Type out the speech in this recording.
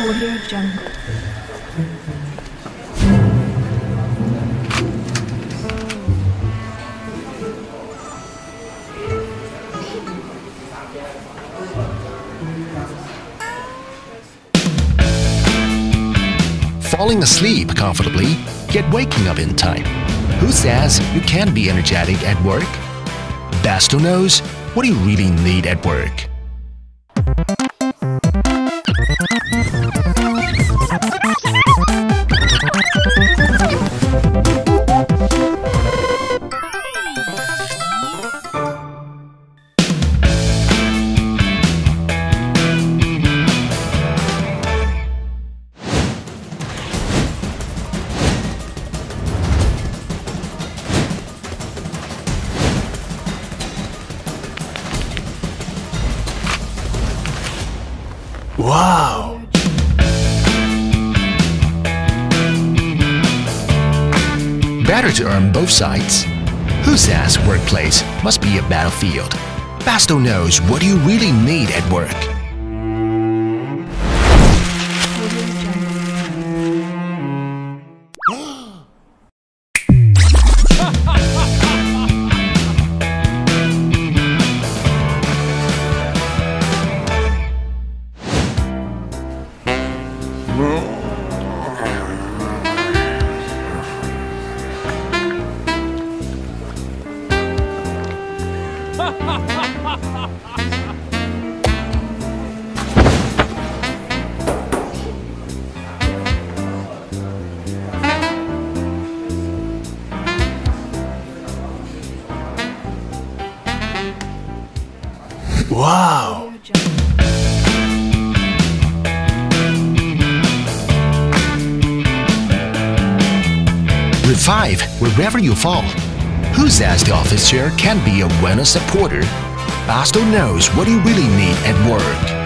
Audio Jungle. Falling asleep comfortably, yet waking up in time. Who says you can't be energetic at work? BASTO knows what you really need at work. Wow! Better to earn both sides. Who says workplace must be a battlefield? BASTO knows what you really need at work. Wow! Revive wherever you fall. Who says the office chair can't be a wellness supporter? BASTO knows what you really need at work.